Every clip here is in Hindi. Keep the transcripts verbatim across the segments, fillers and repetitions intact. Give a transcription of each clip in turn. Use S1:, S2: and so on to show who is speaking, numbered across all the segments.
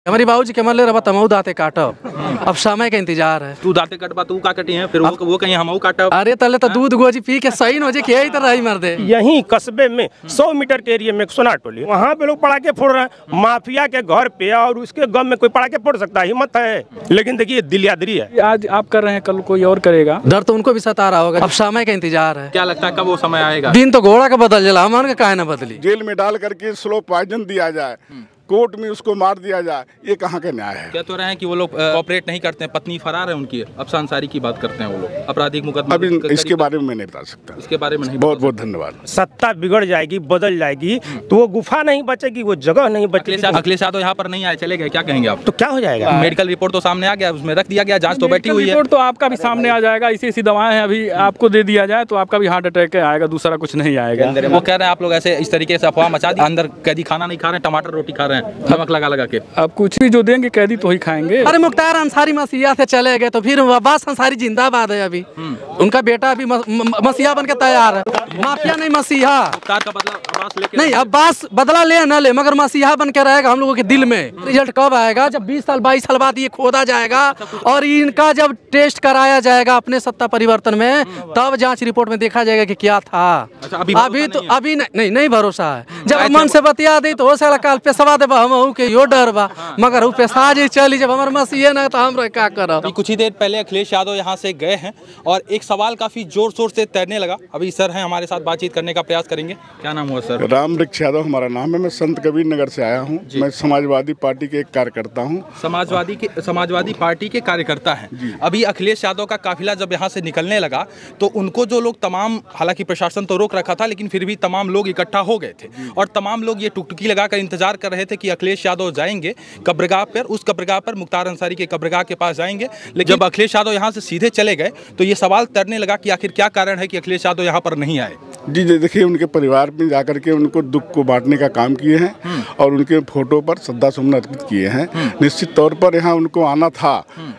S1: हमारी बाबूजी के मरले रहा तमऊ दाते काटब, अब समय का इंतजार है।
S2: तू दाते कटबा तू का कटी है फिर वो, वो कहीं हम काटब।
S1: अरे तले तो दूध गोजी पी के सही हो जे कि यही तरह ही मर दे।
S3: यहीं कस्बे में सौ मीटर के एरिया में सोना टोली, वहाँ पे लोग पटाखे फोड़ रहे हैं माफिया के घर पे, और उसके गम में कोई पटाखे फोड़ सकता है? हिम्मत है, लेकिन देखिए दिलियादरी है।
S4: आज आप कर रहे हैं, कल कोई और करेगा।
S1: डर तो उनको भी सता रहा होगा, अब समय का इंतजार है।
S2: क्या लगता है कब वो समय आएगा?
S1: दिन तो घोड़ा का बदल जला, हमारे का ना बदली।
S5: जेल में डाल करके स्लो पॉइजन दिया जाए, कोर्ट में उसको मार दिया जाए, ये कहाँ का न्याय है?
S2: कह तो रहे हैं कि वो लोग कोऑपरेट नहीं करते हैं, पत्नी फरार है उनकी। अफसान सारी की बात करते हैं वो लोग, आपराधिक मुकदमा।
S5: अभी इसके बारे में मैं नहीं बता सकता,
S2: इसके बारे में नहीं।
S5: बहुत बहुत धन्यवाद।
S3: सत्ता बिगड़ जाएगी, बदल जाएगी, तो वो गुफा नहीं बचेगी, वो जगह नहीं बचेगी।
S2: अखिलेश यादव यहाँ पर नहीं आए, चले गए, क्या कहेंगे आप?
S3: तो क्या हो जाएगा?
S2: मेडिकल रिपोर्ट तो सामने आ गया, उसमें रख दिया गया, जांच तो बैठी हुई है।
S4: रिपोर्ट तो आपका भी सामने आ जाएगा, इसी इसी दवाएं हैं, अभी आपको दे दिया जाए तो आपका भी हार्ट अटैक आएगा, दूसरा कुछ नहीं आएगा।
S2: वो कह रहे हैं आप लोग ऐसे इस तरीके से अफवाह मचा दी, अंदर कैदी खाना नहीं खा रहे हैं, टमाटर रोटी खा रहे हैं, नमक लगा लगा के।
S4: अब कुछ भी जो देंगे कैदी तो ही खाएंगे।
S1: अरे मुख्तार अंसारी मसीहा से चले गए तो फिर अब्बास अंसारी जिंदाबाद है। अभी उनका बेटा अभी मसीहा बन के तैयार है। माफिया नहीं मसीहा।
S2: मुख्तार का बदला अब्बास लेके
S1: नहीं, अब्बास बदला ले न ले, मगर मसीहा बन के रहेगा हम लोगों के दिल में। रिजल्ट कब आएगा? जब बीस साल बाईस साल बाद ये खोदा जाएगा और इनका जब टेस्ट कराया जाएगा अपने सत्ता परिवर्तन में, तब जांच रिपोर्ट में देखा जाएगा कि क्या था।
S2: अभी
S1: अभी तो अभी नहीं नहीं भरोसा है। जब मन से बतिया दी तो हो काल पेशवा दे हम के यो डर बा, मगर वो पेशा जी चली जब हमारे मसीहे ना तो हम क्या करब।
S2: कुछ ही देर पहले अखिलेश यादव यहाँ से गए हैं और एक सवाल काफी जोर शोर से तैरने लगा। अभी सर हैं हमारे साथ, बातचीत करने का प्रयास करेंगे। क्या नाम हुआ सर?
S5: राम वृक्ष यादव हमारा नाम है। मैं संत कबीर नगर से आया हूँ। मैं समाजवादी पार्टी के एक कार्यकर्ता हूँ।
S2: समाजवादी के समाजवादी पार्टी के कार्यकर्ता हैं। अभी अखिलेश यादव का काफिला जब यहाँ से निकलने लगा तो उनको जो लोग तमाम, हालांकि प्रशासन तो रोक रखा था, लेकिन फिर भी तमाम लोग इकट्ठा हो गए थे और तमाम लोग ये टुकटुकी लगाकर इंतजार कर रहे थे कि अखिलेश यादव जाएंगे कब्रगाह पर, उस कब्रगाह पर मुख्तार अंसारी के कब्रगाह के पास जाएंगे। लेकिन जब अखिलेश यादव यहाँ से सीधे चले गए तो ये सवाल तैरने लगा कि आखिर क्या कारण है कि अखिलेश यादव यहाँ पर नहीं आए।
S5: जी जी देखिए, उनके परिवार में जाकर के उनको दुख को बांटने का काम किए हैं और उनके फोटो पर श्रद्धा सुमन अर्पित किए हैं। निश्चित तौर पर यहाँ उनको आना था,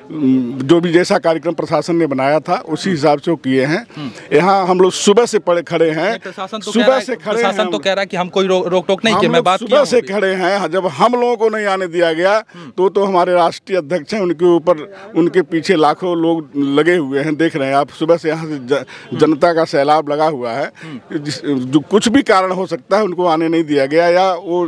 S5: जो भी जैसा कार्यक्रम प्रशासन ने बनाया था उसी हिसाब से वो किए हैं। यहाँ हम लोग सुबह से पड़े खड़े हैं,
S2: प्रशासन तो
S5: सुबह से खड़े हैं,
S2: प्रशासन तो कह रहा है कि हम कोई रोक टोक नहीं किया। मैं बात
S5: सुबह से खड़े हैं। जब हम लोगों को नहीं आने दिया गया तो तो हमारे राष्ट्रीय अध्यक्ष हैं, उनके ऊपर उनके पीछे लाखों लोग लगे हुए हैं। देख रहे हैं आप, सुबह से यहाँ से जनता का सैलाब लगा हुआ है। जो कुछ भी कारण हो सकता है, उनको आने नहीं दिया गया या वो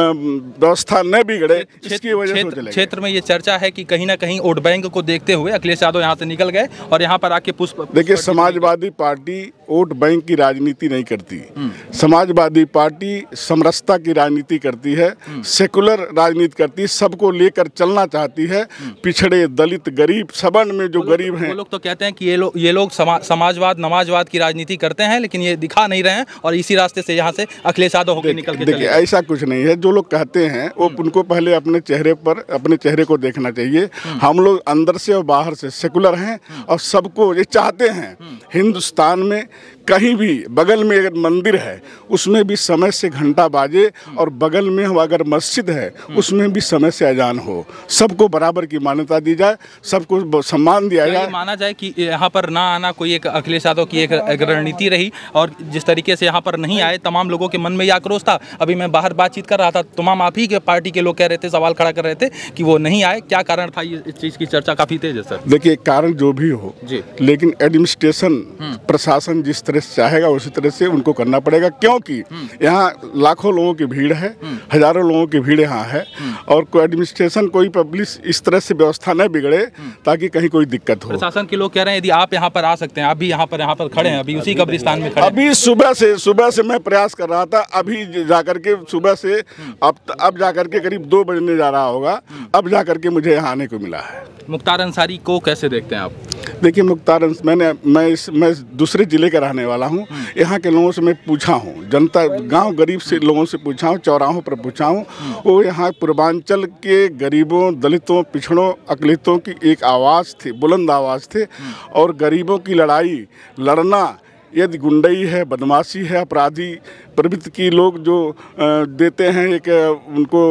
S5: व्यवस्था न बिगड़े इसकी वजह से।
S2: क्षेत्र में ये चर्चा है कि कहीं ना कहीं वोट बैंक को देखते हुए अखिलेश यादव यहाँ से निकल गए और यहाँ पर आके पुष्प।
S5: देखिए, समाजवादी पार्टी वोट बैंक की राजनीति नहीं करती। समाजवादी पार्टी समरसता की राजनीति करती है, सेकुलर राजनीति करती है, सबको लेकर चलना चाहती है। पिछड़े, दलित, गरीब, सवर्ण में जो गरीब हैं,
S2: वो लोग तो कहते हैं कि ये लोग ये लोग समा, समाजवाद नमाजवाद की राजनीति करते हैं, लेकिन ये दिखा नहीं रहे हैं और इसी रास्ते से यहाँ से अखिलेश यादव होकर निकल के।
S5: देखिए, ऐसा कुछ नहीं है। जो लोग कहते हैं वो उनको पहले अपने चेहरे पर अपने चेहरे को देखना चाहिए। हम लोग अंदर से और बाहर से सेकुलर हैं और सबको ये चाहते हैं हिंदुस्तान में कहीं भी बगल में अगर मंदिर है उसमें भी समय से घंटा बाजे और बगल में अगर मस्जिद है उसमें भी समय से अजान हो। सबको बराबर की मान्यता दी जाए, सबको सम्मान दिया जाए।
S2: माना जाए कि यहाँ पर ना आना कोई एक अखिलेश यादव की एक, एक रणनीति रही और जिस तरीके से यहाँ पर नहीं आए तमाम लोगों के मन में यह आक्रोश था। अभी मैं बाहर बातचीत कर रहा था, तमाम आप ही के पार्टी के लोग कह रहे थे, सवाल खड़ा कर रहे थे कि वो नहीं आए। क्या कारण था? ये इस चीज़ की चर्चा काफ़ी तेज है सर।
S5: देखिए, कारण जो भी हो, लेकिन एडमिनिस्ट्रेशन प्रशासन जिस तरह से चाहेगा उसी तरह से उनको करना पड़ेगा, क्योंकि यहाँ लाखों लोगों की भीड़ है, हजारों लोगों की भीड़ यहाँ है और कोई एडमिनिस्ट्रेशन कोई पब्लिक इस तरह से व्यवस्था न बिगड़े ताकि कहीं कोई दिक्कत हो।
S2: प्रशासन के लोग कह रहे हैं यदि आप यहाँ पर आ सकते हैं, आप भी यहाँ पर यहाँ पर खड़े हैं, अभी उसी कब्रिस्तान में खड़े।
S5: अभी सुबह से सुबह से मैं प्रयास कर रहा था, अभी जाकर के सुबह से अब अब जाकर के करीब दो बजने जा रहा होगा, अब जाकर के मुझे यहाँ आने को मिला है।
S2: मुख्तार अंसारी को कैसे देखते हैं आप?
S5: देखिए, मुख्तार मैंने मैं इस मैं दूसरे ज़िले का रहने वाला हूँ। यहाँ के लोगों से मैं पूछा हूँ, जनता गांव गरीब से लोगों से पूछा हूँ, चौराहों पर पूछा हूँ। वो यहाँ पूर्वांचल के गरीबों, दलितों, पिछड़ों, अकलितों की एक आवाज़ थी, बुलंद आवाज़ थे और गरीबों की लड़ाई लड़ना, यदि गुंडई है, बदमाशी है, अपराधी प्रवृत्ति की लोग जो आ, देते हैं एक उनको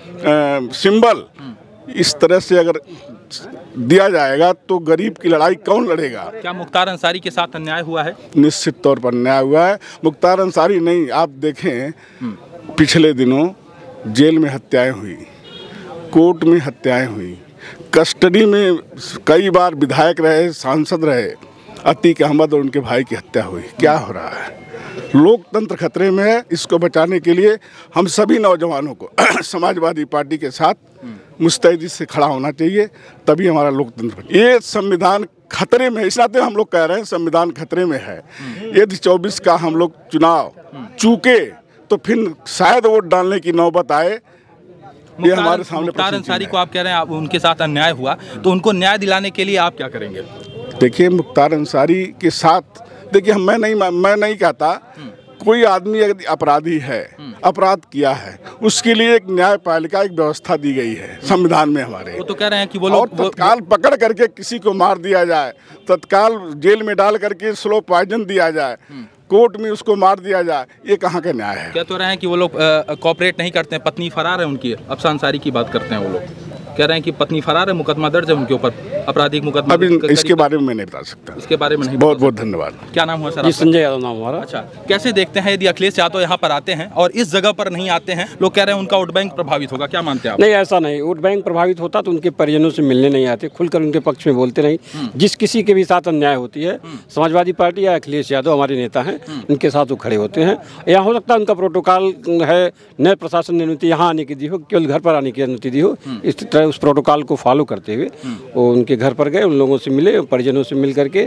S5: आ, सिंबल, इस तरह से अगर दिया जाएगा तो गरीब की लड़ाई कौन लड़ेगा?
S2: क्या मुख्तार अंसारी के साथ अन्याय हुआ है?
S5: निश्चित तौर पर अन्याय हुआ है। मुख्तार अंसारी नहीं, आप देखें पिछले दिनों जेल में हत्याएं हुई, कोर्ट में हत्याएं हुई, कस्टडी में कई बार विधायक रहे, सांसद रहे, अतीक अहमद और उनके भाई की हत्या हुई। क्या हो रहा है? लोकतंत्र खतरे में है। इसको बचाने के लिए हम सभी नौजवानों को समाजवादी पार्टी के साथ मुस्तैदी से खड़ा होना चाहिए, तभी हमारा लोकतंत्र। ये संविधान खतरे में है, इस नाते हम लोग कह रहे हैं संविधान खतरे में है। यदि चौबीस का हम लोग चुनाव चूके तो फिर शायद वोट डालने की नौबत आए। ये हमारे सामने
S2: मुख्तार अंसारी को आप कह रहे हैं आप उनके साथ अन्याय हुआ, तो उनको न्याय दिलाने के लिए आप क्या करेंगे?
S5: देखिए, मुख्तार अंसारी के साथ देखिए मैं नहीं मैं नहीं कहता कोई आदमी यदि अपराधी है, अपराध किया है, उसके लिए एक न्यायपालिका एक व्यवस्था दी गई है संविधान में हमारे।
S2: वो तो कह रहे हैं कि वो लोग
S5: तत्काल पकड़ करके किसी को मार दिया जाए, तत्काल जेल में डाल करके स्लो पॉइजन दिया जाए, कोर्ट में उसको मार दिया जाए, ये कहाँ का न्याय है?
S2: कह तो रहे हैं कि वो लोग कोऑपरेट नहीं करते हैं, पत्नी फरार है उनकी। अफसान अंसारी की बात करते हैं वो लोग, कह रहे हैं कि पत्नी फरार है, मुकदमा दर्ज है उनके ऊपर, आपराधिक मुकदमा।
S5: अभी इसके बारे में मैं नहीं बता सकता।
S2: इसके बारे में नहीं।
S5: बहुत बहुत धन्यवाद।
S2: क्या नाम हुआ सर?
S6: जी, संजय यादव नाम हमारा।
S2: अच्छा, कैसे देखते हैं यदि अखिलेश यादव यहाँ पर आते हैं और इस जगह पर नहीं आते हैं? लोग कह रहे हैं उनका वोट बैंक प्रभावित होगा, क्या मानते हैं आप?
S6: नहीं, ऐसा नहीं। वोट बैंक प्रभावित होता तो उनके परिजनों से मिलने नहीं आते, खुलकर उनके पक्ष में बोलते नहीं। जिस किसी के भी साथ अन्याय होती है, समाजवादी पार्टी या अखिलेश यादव हमारे नेता हैं, उनके साथ वो खड़े होते हैं। यहाँ हो सकता है उनका प्रोटोकॉल है, नए प्रशासन ने अनुमति यहाँ आने की दी हो, केवल घर पर आने की अनुमति दी हो, इस तरह उस प्रोटोकॉल को फॉलो करते हुए वो उनके घर पर गए, उन लोगों से मिले, परिजनों से मिल करके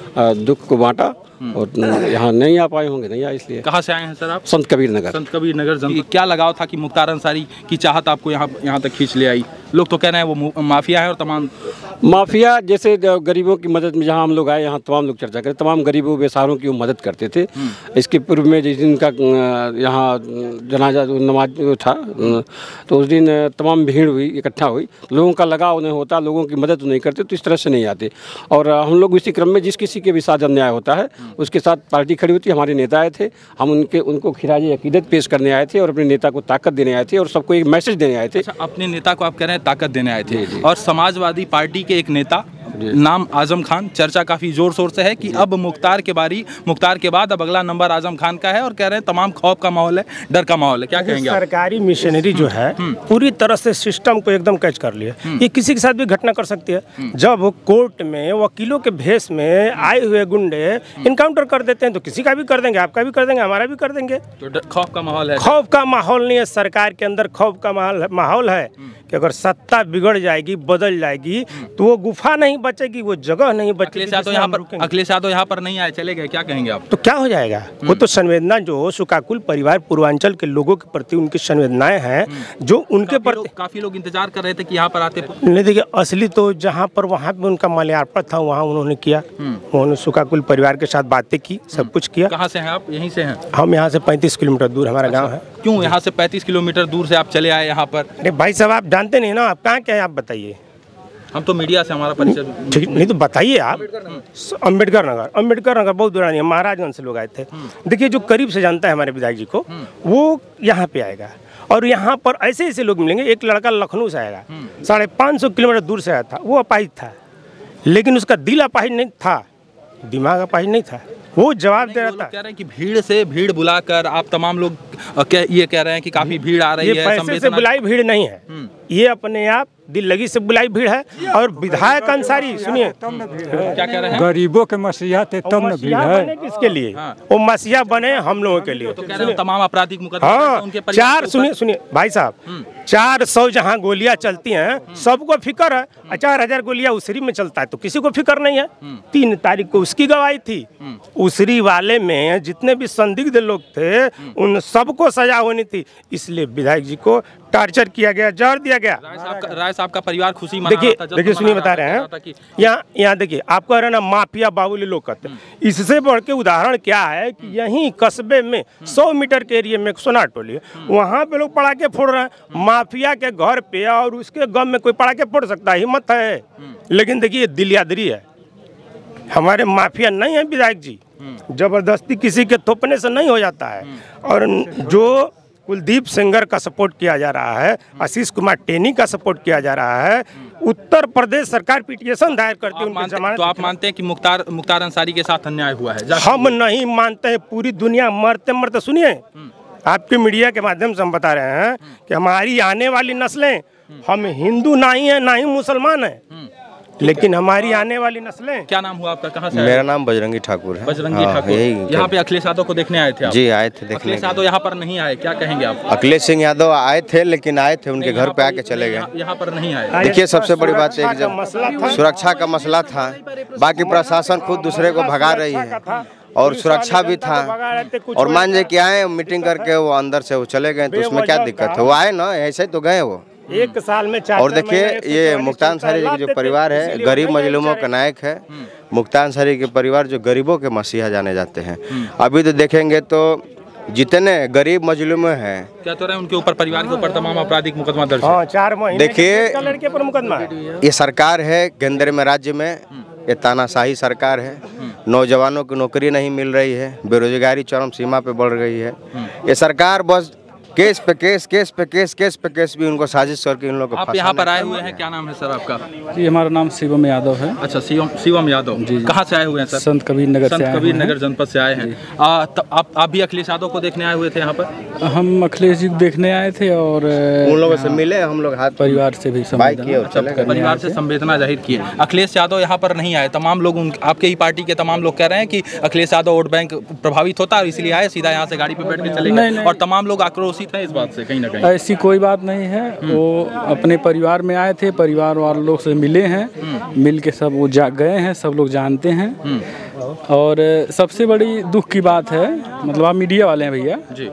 S6: दुख को बांटा और यहाँ नहीं आ पाए होंगे, नहीं आए इसलिए।
S2: कहाँ से आए हैं सर आप?
S6: संत कबीर नगर।
S2: संत कबीर नगर। क्या लगाव था कि मुख्तार अंसारी की चाहत आपको यहाँ यहाँ तक खींच ले आई? लोग तो कह रहे हैं वो माफिया है और तमाम
S6: माफिया जैसे गरीबों की मदद में जहाँ हम लोग आए, यहाँ तमाम लोग चर्चा करें, तमाम गरीबों बेसहारों की वो मदद करते थे। इसके पूर्व में जिस दिन का यहाँ जनाजा नमाज था तो उस दिन तमाम भीड़ हुई, इकट्ठा हुई, लोगों का लगाव नहीं होता, लोगों की मदद नहीं करते, तो इस तरह से नहीं आते। और हम लोग इसी क्रम में जिस किसी के भी साथ अन्याय होता है उसके साथ पार्टी खड़ी होती है। हमारे नेता आए थे, हम उनके उनको खिराज अकीदत पेश करने आए थे और अपने नेता को ताकत देने आए थे और सबको एक मैसेज देने आए थे।
S2: अच्छा, अपने नेता को आप कह रहे हैं ताकत देने आए थे, और समाजवादी पार्टी के एक नेता नाम आजम खान, चर्चा काफी जोर शोर से है कि अब मुख्तार के बारी मुख्तार के बाद अब अगला नंबर आजम खान का है, और कह रहे हैं तमाम खौफ का माहौल है, डर का माहौल है। क्या कहेंगे आप?
S3: सरकारी मिशनरी जो है पूरी तरह से सिस्टम को एकदम कैच कर लिया। ये किसी के साथ भी घटना कर सकती है। जब कोर्ट में वकीलों के भेष में आए हुए गुंडे इनकाउंटर कर देते हैं तो किसी का भी कर देंगे, आपका भी कर देंगे, हमारा भी कर देंगे।
S2: तो खौफ का माहौल है?
S3: खौफ का माहौल नहीं है, सरकार के अंदर खौफ का माहौल है कि अगर सत्ता बिगड़ जाएगी, बदल जाएगी, तो वो गुफा नहीं बचेगी, वो जगह नहीं बचेगी।
S2: अखिलेश यादव यहाँ पर अखिलेश यादव यहाँ पर नहीं आए, चले गए, क्या कहेंगे आप?
S3: तो क्या हो जाएगा? वो तो संवेदना जो सुकाकुल परिवार पूर्वांचल के लोगों के प्रति उनकी संवेदनाएं हैं, जो उनके प्रति
S2: काफी लोग इंतजार कर रहे थे कि यहाँ पर आते।
S3: नहीं, देखिए असली तो जहाँ पर वहाँ पे उनका माल्यार्पण था वहाँ उन्होंने किया, उन्होंने सुकाकुल परिवार के साथ बातें की, सब कुछ किया।
S2: कहाँ से हैं आप? यहीं से हैं?
S3: हम यहाँ से पैंतीस किलोमीटर दूर हमारा गाँव है।
S2: क्यों यहाँ से पैंतीस किलोमीटर दूर से आप चले आए यहाँ पर?
S3: अरे भाई साहब, आप जानते नहीं ना, आप कहाँ क्या है आप बताइए।
S2: हम तो मीडिया से हमारा परिचय।
S3: ठीक नहीं तो बताइए आप। अम्बेडकर नगर, अम्बेडकर नगर बहुत दूर नहीं है, महाराजगंज से लोग आए थे। देखिए, जो करीब से जानता है हमारे विधायक जी को, वो यहाँ पे आएगा और यहाँ पर ऐसे ऐसे लोग मिलेंगे। एक लड़का लखनऊ से आएगा, साढ़े पाँच सौ किलोमीटर दूर से आया था, वो अपाहिज था, लेकिन उसका दिल अपाहिज नहीं था, दिमाग अपाहिज नहीं था, वो जवाब दे रहा था।
S2: कह रहे हैं कि भीड़ से भीड़ बुलाकर आप तमाम लोग ये कह रहे हैं कि काफी भीड़ आ रही है।
S3: ये पैसे से बुलाई भीड़ नहीं है, ये अपने आप दिल लगी से बुलाई भीड़ है। और विधायक अंसारी सुनिए
S2: क्या कह रहे हैं?
S7: गरीबों के मसीहा थे तब न भीड़ है।
S3: किसके लिए? वो मसीहा बने हम लोगों के लिए।
S2: तो कह रहे हैं तमाम आपराधिक मुकदमे
S3: हाँ,
S2: उनके
S3: चार सुनिए सुनिए भाई साहब, चार सौ जहाँ गोलियां चलती हैं सबको फिक्र है, चार हजार गोलियां उसरी में चलता है तो किसी को फिक्र नहीं है। तीन तारीख को उसकी गवाही थी, उसरी वाले में जितने भी संदिग्ध लोग थे उन सबको सजा होनी थी, इसलिए विधायक जी को टार्चर किया गया, जहर दिया गया।
S2: राय साहब का परिवार खुशी मना
S3: देखिए
S2: रहा था।
S3: देखिए सुनिए बता रहे हैं, यहाँ यहाँ देखिए आपको ना माफिया बाबुली लोग कहते हैं, इससे बढ़ के उदाहरण क्या है कि यहीं कस्बे में सौ मीटर के एरिया में एक सोना टोली है, वहाँ पे लोग पटाखे फोड़ रहे हैं माफिया के घर पे, और उसके गम में कोई पटाखे फोड़ सकता है? हिम्मत है। लेकिन देखिए दिलियादरी है, हमारे माफिया नहीं है विधायक जी, जबरदस्ती किसी के थोपने से नहीं हो जाता है। और जो कुलदीप सेंगर का सपोर्ट किया जा रहा है, आशीष कुमार टेनी का सपोर्ट किया जा रहा है, उत्तर प्रदेश सरकार पिटीशन दायर करती है उनकी जमानत।
S2: तो आप मानते हैं कि मुख्तार मुख्तार अंसारी के साथ अन्याय हुआ है?
S3: हम नहीं मानते हैं, पूरी दुनिया मरते मरते सुनिए, आपके मीडिया के माध्यम से हम बता रहे हैं कि हमारी आने वाली नस्लें हम हिंदू ना ही हैं ना ही मुसलमान हैं, लेकिन हमारी आने वाली नस्लें।
S2: क्या नाम हुआ आपका, कहाँ से आए?
S8: मेरा नाम बजरंगी ठाकुर है।
S2: बजरंगी
S8: हाँ,
S2: ठाकुर,
S8: यही
S2: यहाँ पे अखिलेश यादव को देखने आए थे आप?
S8: जी आए थे देखने।
S2: अखिलेश यादव यहाँ पर नहीं आए, क्या कहेंगे आप?
S8: अखिलेश सिंह यादव आए थे, लेकिन आए थे उनके घर पे आके चले गए।
S2: यहाँ पर नहीं आए।
S8: देखिए सबसे बड़ी बात है कि जब सुरक्षा का मसला था, बाकी प्रशासन खुद दूसरे को भगा रही है और सुरक्षा भी था, और मान लीजिए कि आए मीटिंग करके वो अंदर से वो चले गए, तो उसमें क्या दिक्कत है? वो आए ना, ऐसे तो गए वो।
S3: एक साल में चार
S8: और देखिए ये मुख्तार अंसारी जी के जो परिवार है, गरीब मजलूमों का नायक है। मुख्तार अंसारी के परिवार जो गरीबों के मसीहा जाने जाते हैं। अभी तो देखेंगे तो जितने गरीब मजलूम हैं,
S2: क्या तो रहे उनके ऊपर, परिवार के ऊपर तमाम आपराधिक मुकदमा दर्ज है।
S3: हाँ, चार महीने
S8: देखिए
S3: लड़के पर मुकदमा है।
S8: ये सरकार है केंद्र में, राज्य में ये तानाशाही सरकार है। नौजवानों को नौकरी नहीं मिल रही है, बेरोजगारी चरम सीमा पे बढ़ रही है। ये सरकार बस केस पे केस केस पे केस केस पे केस भी उनको साजिश करके इन लोगों को।
S2: आप यहाँ पर आए हुए हैं, क्या नाम है सर आपका?
S4: जी हमारा नाम शिवम यादव है।
S2: अच्छा, शिवम शिवम यादव जी, कहाँ से आए हुए हैं सर?
S4: संत कबीर नगर से
S2: संत
S4: आए
S2: कबीर
S4: हैं।
S2: नगर जनपद से आए हैं। आ, त, आप आप भी अखिलेश यादव को देखने आए हुए थे यहाँ पर?
S4: हम अखिलेश जी को देखने आए थे और
S8: उन लोगों से मिले हम लोग, हाथ
S4: परिवार से भी
S8: बाइक किए और चले गए।
S2: परिवार से संवेदना जाहिर की है। अखिलेश यादव यहाँ पर नहीं आए, तमाम लोग उन, आपके ही पार्टी के तमाम लोग कह रहे हैं कि अखिलेश यादव वोट बैंक प्रभावित होता है, इसलिए आए, सीधा यहाँ से गाड़ी पे बैठ के चले गए, और तमाम लोग आक्रोशित हैं इस बात से कहीं ना कहीं।
S4: ऐसी कोई बात नहीं है, वो अपने परिवार में आए थे, परिवार वाले लोग से मिले हैं, मिल के सब वो जा गए हैं, सब लोग जानते हैं। और सबसे बड़ी दुख की बात है, मतलब आप मीडिया वाले हैं भैया
S2: जी,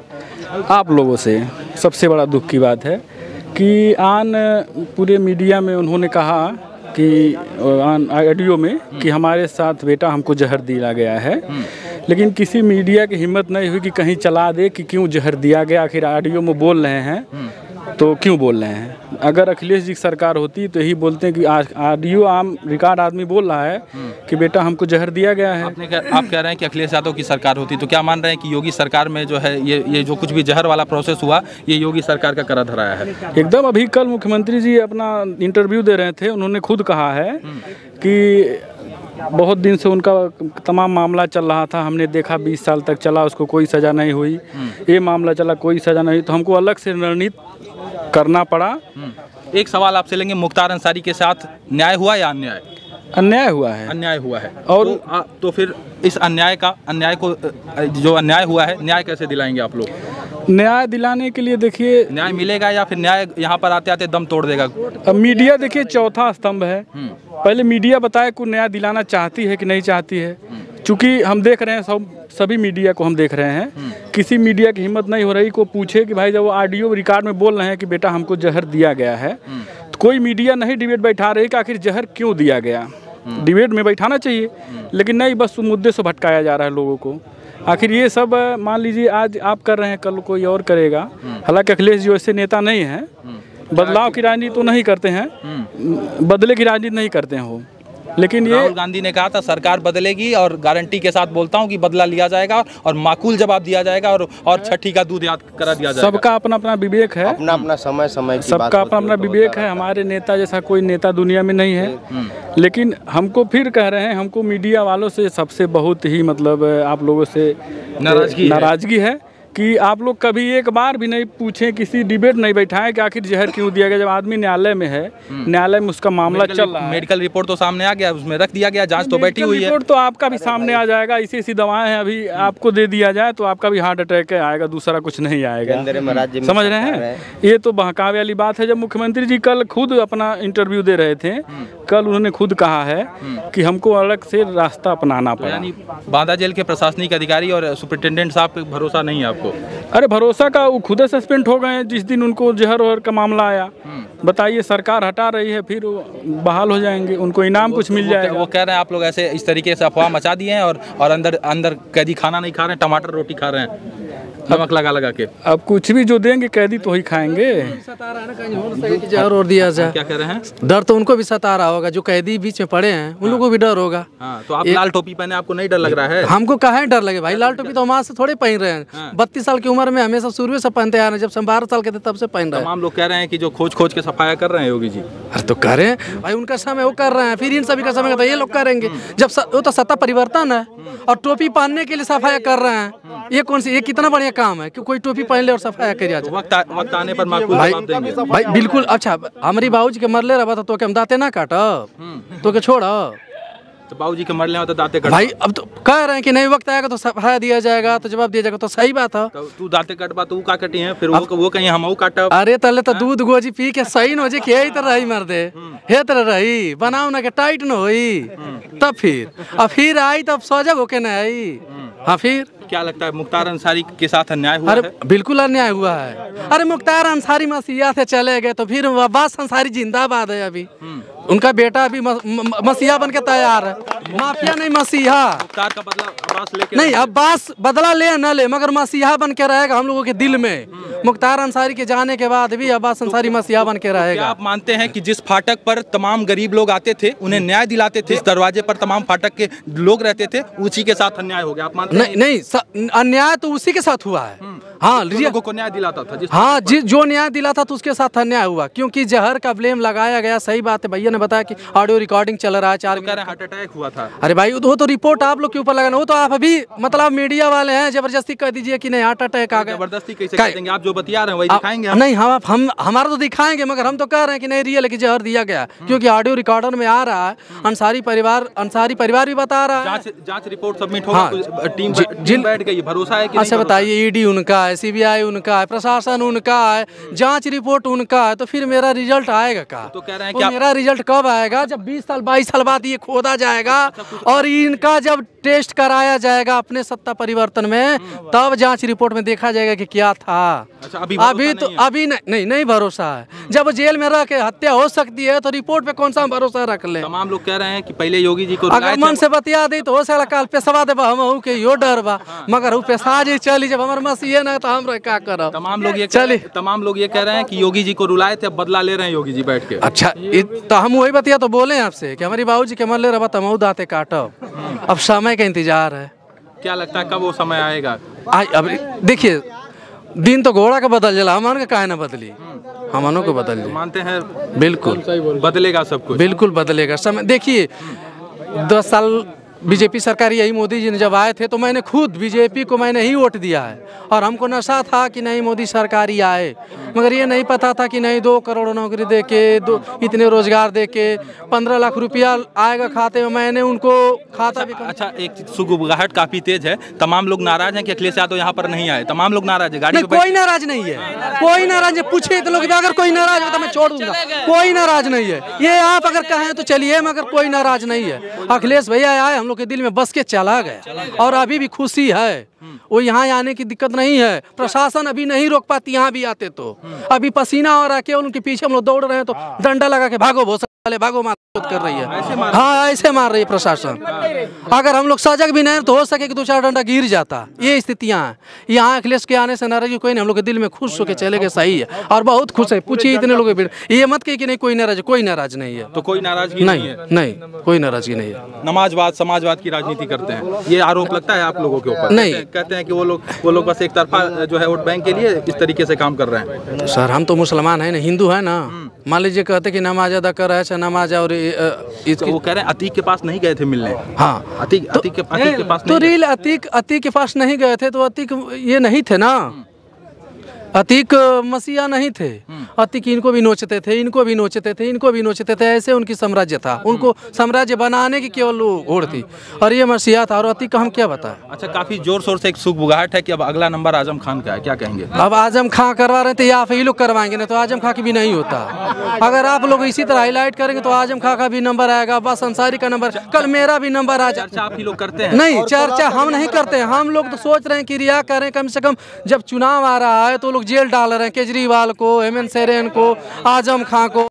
S4: आप लोगों से सबसे बड़ा दुख की बात है कि आन पूरे मीडिया में उन्होंने कहा कि आन ऑडियो में कि हमारे साथ बेटा हमको जहर दिया गया है, लेकिन किसी मीडिया की हिम्मत नहीं हुई कि कहीं चला दे कि क्यों जहर दिया गया। आखिर ऑडियो में बोल रहे हैं तो क्यों बोल रहे हैं? अगर अखिलेश जी की सरकार होती तो यही बोलते हैं कि ऑडियो आम रिकॉर्ड आदमी बोल रहा है कि बेटा हमको जहर दिया गया है।
S2: आपने क्या, आप कह रहे हैं कि अखिलेश यादव की सरकार होती, तो क्या मान रहे हैं कि योगी सरकार में जो है ये ये जो कुछ भी जहर वाला प्रोसेस हुआ, ये योगी सरकार का करा धराया है?
S4: एकदम। अभी कल मुख्यमंत्री जी अपना इंटरव्यू दे रहे थे, उन्होंने खुद कहा है कि बहुत दिन से उनका तमाम मामला चल रहा था, हमने देखा बीस साल तक चला, उसको कोई सज़ा नहीं हुई। ये मामला चला, कोई सज़ा नहीं, तो हमको अलग से रणनीति करना पड़ा।
S2: एक सवाल आपसे लेंगे, मुख्तार अंसारी के साथ न्याय हुआ या अन्याय?
S4: अन्याय हुआ है।
S2: अन्याय हुआ है।
S4: और
S2: तो, आ, तो फिर इस अन्याय का अन्याय को जो अन्याय हुआ है, न्याय कैसे दिलाएंगे आप लोग?
S4: न्याय दिलाने के लिए देखिए,
S2: न्याय मिलेगा या फिर न्याय यहाँ पर आते आते दम तोड़ देगा?
S4: अब मीडिया देखिए चौथा स्तंभ है। पहले मीडिया बताए को न्याय दिलाना चाहती है कि नहीं चाहती है। चूँकि हम देख रहे हैं, सब सभी मीडिया को हम देख रहे हैं, किसी मीडिया की हिम्मत नहीं हो रही को पूछे कि भाई जब वो ऑडियो रिकॉर्ड में बोल रहे हैं कि बेटा हमको जहर दिया गया है, तो कोई मीडिया नहीं डिबेट बैठा रही कि आखिर जहर क्यों दिया गया। डिबेट में बैठाना चाहिए, लेकिन नहीं, बस मुद्दे से भटकाया जा रहा है लोगों को। आखिर ये सब मान लीजिए आज आप कर रहे हैं, कल कोई और करेगा। हालांकि अखिलेश जी वैसे नेता नहीं हैं, बदलाव की राजनीति तो नहीं करते हैं, बदले की राजनीति नहीं करते हैं वो, लेकिन ये
S2: राहुल गांधी ने कहा था सरकार बदलेगी और गारंटी के साथ बोलता हूं कि बदला लिया जाएगा और माकूल जवाब दिया जाएगा और और छठी का दूध याद करा दिया जाएगा।
S4: सबका अपना अपना विवेक है,
S8: अपना अपना समय समय की बात
S4: सबका अपना
S8: होती है,
S4: अपना
S8: तो
S4: विवेक
S8: होता
S4: है। हमारे नेता जैसा कोई नेता दुनिया में नहीं है, लेकिन हमको फिर कह रहे हैं, हमको मीडिया वालों से सबसे बहुत ही मतलब आप लोगों से
S2: नाराजगी है।
S4: नाराजगी है कि आप लोग कभी एक बार भी नहीं पूछें, किसी डिबेट नहीं बैठाएं कि आखिर जहर क्यों दिया गया। जब आदमी न्यायालय में है, न्यायालय में उसका मामला चल रहा है,
S2: मेडिकल रिपोर्ट तो सामने आ गया, उसमें रख दिया गया, जांच तो बैठी हुई है।
S4: रिपोर्ट तो आपका भी सामने आ जाएगा, ऐसी ऐसी दवाएं हैं, अभी आपको दे दिया जाए तो आपका भी हार्ट अटैक आएगा, दूसरा कुछ नहीं आएगा।
S8: केंद्र में राज्य में
S4: समझ रहे हैं? ये तो बहकावे वाली बात है। जब मुख्यमंत्री जी कल खुद अपना इंटरव्यू दे रहे थे, कल उन्होंने खुद कहा है कि हमको अलग से रास्ता अपनाना पड़ा।
S2: यानी बांदा जेल के प्रशासनिक अधिकारी और सुपरिटेंडेंट साहब पे भरोसा नहीं है आपको?
S4: अरे भरोसा का, वो खुद सस्पेंड हो गए जिस दिन उनको जहर वहर का मामला आया। बताइए, सरकार हटा रही है, फिर वो बहाल हो जाएंगे, उनको इनाम कुछ मिल जाएगा।
S2: वो कह रहे हैं आप लोग ऐसे इस तरीके से अफवाह मचा दिए हैं और और अंदर अंदर कैदी खाना नहीं खा रहे हैं, टमाटर रोटी खा रहे हैं नमक लगा लगा के।
S4: अब कुछ भी जो देंगे कैदी तो ही खाएंगे।
S1: जहर और दिया जाए,
S2: क्या कह रहे हैं?
S1: डर तो उनको भी सता रहा होगा, जो कैदी बीच में पड़े हैं उन लोगों को भी डर होगा।
S2: हाँ, तो आप लाल टोपी पहने, आपको नहीं डर लग रहा है?
S1: हमको कहाँ डर लगे भाई, लाल टोपी तो हम आज से थोड़े पहन रहे हैं। बत्तीस साल की उम्र में हमेशा शुरू से पहनते आ रहे हैं, जब से हम बारह साल के थे तब से पहन रहे हैं।
S2: तमाम लोग कह रहे हैं कि जो खोज खोज के सफाया कर रहे हैं योगी जी।
S1: अरे तो करें भाई, उनका समय वो कर रहे हैं, फिर इन सभी का समय तो ये लोग करेंगे। जब स, वो तो सत्ता परिवर्तन है और टोपी पहनने के लिए सफाया कर रहे हैं, ये कौन सी, ये कितना बढ़िया काम है कि कोई टोपी पहन ले और सफाई करिया जाए।
S2: वक्त आ, वक्त आने पर माकूल
S1: भाई
S2: जवाब देंगे।
S1: भाई बिल्कुल। अच्छा हमारी बाबूजी के मरले रहा तो के हम दाते ना काटब तो के छोड़
S2: तो बाबूजी के मरले में तो दाते कट
S1: भाई। अब तो कह रहे हैं कि नहीं वक्त आएगा तो सफाया दिया जाएगा तो जवाब दिया जाएगा तो सही बात है।
S2: तो तू दाते कटबा तो का कटी है फिर वो वो कहीं हम काटब।
S1: अरे तले तो दूध गोजी पी के सही न हो जी के तरह रही मर दे हे तरह रही बनाओ ना के टाइट न होई तब फिर अब फिर आई तब सजग होके न आई। हाँ फिर
S2: क्या लगता है मुख्तार अंसारी के साथ अन्याय हुआ
S1: अरे
S2: है?
S1: बिल्कुल अन्याय हुआ है। अरे मुख्तार अंसारी मसीहा से चले गए तो फिर अब्बास अंसारी जिंदाबाद है। अभी उनका बेटा अभी मसीहा बन के तैयार है। माफिया नहीं मसीहा।
S2: मुख्तार का बदला अब्बास लेके
S1: नहीं अब्बास बदला ले न ले मगर मसीहा बन के रहेगा हम लोगों के दिल में। मुख्तार अंसारी के जाने के बाद भी अब्बास अंसारी मसीहा बन के रहेगा।
S2: क्या आप मानते हैं कि जिस फाटक पर तमाम गरीब लोग आते थे उन्हें न्याय दिलाते थे, इस दरवाजे पर तमाम फाटक के लोग रहते थे, उसी के साथ अन्याय हो गया? आप मानते
S1: नहीं नहीं अन्याय तो उसी के साथ हुआ है। हाँ
S2: लोगों को न्याय दिलाता था जिस
S1: हाँ जिस जो न्याय दिला था तो उसके साथ अन्याय हुआ क्योंकि जहर का ब्लेम लगाया गया। सही बात है भैया ने बताया कि ऑडियो रिकॉर्डिंग चल रहा है चार
S2: कह रहे हैं हार्ट अटैक हुआ था।
S1: अरे भाई वो तो रिपोर्ट आप लोग के ऊपर लगाना, वो तो आप अभी मतलब मीडिया वाले हैं जबरदस्ती कह दीजिए कि नहीं हार्ट अटैक आ गया।
S2: जबरदस्ती कैसे कह देंगे? आप जो बतिया रहे हैं वही दिखाएंगे हम।
S1: नहीं हम हम हमारा तो दिखाएंगे मगर हम तो कह रहे हैं कि नहीं रियल है कि जहर दिया गया क्योंकि ऑडियो रिकॉर्डर में आ रहा है। अंसारी परिवार अंसारी परिवार भी बता रहा है।
S2: जांच जांच रिपोर्ट सबमिट होगा, टीम टीम बैठ गई, भरोसा है कि
S1: अच्छा बताइए ईडी उनका है, सीबीआई उनका है, प्रशासन उनका है, जांच रिपोर्ट उनका है तो फिर मेरा रिजल्ट आएगा का?
S2: तो कह रहे हैं
S1: कि मेरा रिजल्ट कब आएगा? जब बीस साल बाईस साल बाद ये खोदा जाएगा और इनका जब टेस्ट कराया जाएगा अपने सत्ता परिवर्तन में तब जांच रिपोर्ट में देखा जाएगा कि क्या था।
S2: अच्छा, अभी
S1: अभी तो अभी नहीं नहीं नहीं भरोसा है। जब जेल में रह के हत्या हो सकती है तो रिपोर्ट पे कौन सा भरोसा रख ले?
S2: तमाम लोग कह रहे हैं कि पहले योगी जी को
S1: अगर मन से बतिया दी तो हो सकता काल पेशवा दे हम के यो डर बा मगर वो पेशा जी चली जब हमारे मसीह ना तो हम क्या करब?
S2: तमाम लोग ये चले तमाम लोग ये कह रहे हैं कि योगी जी को रुलाए थे, अब बदला ले रहे हैं योगी जी बैठ के।
S1: अच्छा तो हम वही बतिया तो बोले आपसे कि हमारी बाबूजी के मरले रहा तमऊ दाते काटब। अब समय का इंतजार है।
S2: क्या लगता है कब वो समय आएगा?
S1: अब देखिए दिन तो घोड़ा का बदल जला हमारे का काहे ना बदली हमनों को बदल जाए।
S2: मानते हैं
S1: बिल्कुल
S2: बदलेगा सब कुछ,
S1: बिल्कुल बदलेगा समय। देखिए दस साल बीजेपी सरकार यही मोदी जी ने जब आए थे तो मैंने खुद बीजेपी को मैंने ही वोट दिया है और हमको नशा था कि नहीं मोदी सरकार ही आए मगर ये नहीं पता था कि नहीं दो करोड़ नौकरी दे के दो इतने रोजगार दे के पंद्रह लाख रुपया आएगा खाते में। मैंने उनको खाता भी।
S2: अच्छा एक सुगबुगाहट काफी तेज है, तमाम लोग नाराज हैं कि अखिलेश यादव यहाँ पर नहीं आए। तमाम लोग नाराज है। गाड़ी
S1: नहीं कोई नाराज नहीं है, कोई नाराज है। पूछिए तो लोग अगर कोई नाराज हो तो मैं छोड़ दूंगा। कोई नाराज नहीं है। ये आप अगर कहें तो चलिए मगर कोई नाराज नहीं है। अखिलेश भैया आए हम लोग के दिल में बस के चला गया और अभी भी खुशी है। वो यहाँ आने की दिक्कत नहीं है। प्रशासन अभी नहीं रोक पाती, यहाँ भी आते तो अभी पसीना हो रहा है केवल उनके पीछे हम लोग दौड़ रहे हैं तो डंडा लगा के भागो भोसले भागो मार कर रही है। हाँ ऐसे मार रही है प्रशासन। अगर हम लोग सजग भी नहीं तो हो सके कि दो चार डंडा गिर जाता। ये स्थितियाँ हैं। यहाँ अखिलेश के आने से नाराजगी कोई नहीं, हम लोग के दिल में खुश होकर चले गए। सही है और बहुत खुश है। पूछिए इतने लोग ये मत कहिए कि नहीं कोई नाराज, कोई नाराज नहीं है।
S2: तो कोई नाराजगी
S1: नहीं है? नहीं कोई नाराजगी नहीं है।
S2: नमाजवाद समाजवाद की राजनीति करते हैं ये आरोप लगता है आप लोगों के ऊपर?
S1: नहीं
S2: कहते हैं कि वो लोग वो लोग बस एक तरफा जो है वोट बैंक के लिए इस तरीके से काम कर रहे हैं।
S1: सर हम तो मुसलमान है ना, हिंदू है ना। मान लीजिए कहते कि नमाज अदा कर रहे हैं नमाज और
S2: तो वो कह रहे हैं अतीक के पास नहीं गए थे मिलने।
S1: हाँ
S2: अतीक
S1: तो,
S2: अतीक के, अतीक के पास
S1: तो रील अतीक अतीक के पास नहीं गए थे तो अतीक ये नहीं थे ना। अतीक मसीहा नहीं थे। अतीक इनको भी नोचते थे, इनको भी नोचते थे, इनको भी नोचते थे। ऐसे उनकी साम्राज्य था। उनको साम्राज्य बनाने की केवल होड़ थी और ये मसीहा था। और अतीक का हम क्या बताएं?
S2: अच्छा काफी जोर शोर से एक सुगबुगाहट है कि अब अगला नंबर आजम खान का है, क्या कहेंगे?
S1: अब आजम खां करवा रहे थे या फिर लोग करवाएंगे ना तो आजम खां की भी नहीं होता। अगर आप लोग इसी तरह हाईलाइट करेंगे तो आजम खां का भी नंबर आएगा, अब्बास अंसारी का नंबर, कल मेरा भी नंबर आ जाए।
S2: चर्चा आप ही लोग करते हैं?
S1: नहीं चर्चा हम नहीं करते हैं। हम लोग तो सोच रहे हैं कि रिया करें। कम से कम जब चुनाव आ रहा है तो लोग जेल डाल रहे हैं केजरीवाल को, हेमंत सोरेन को, आजम खां को।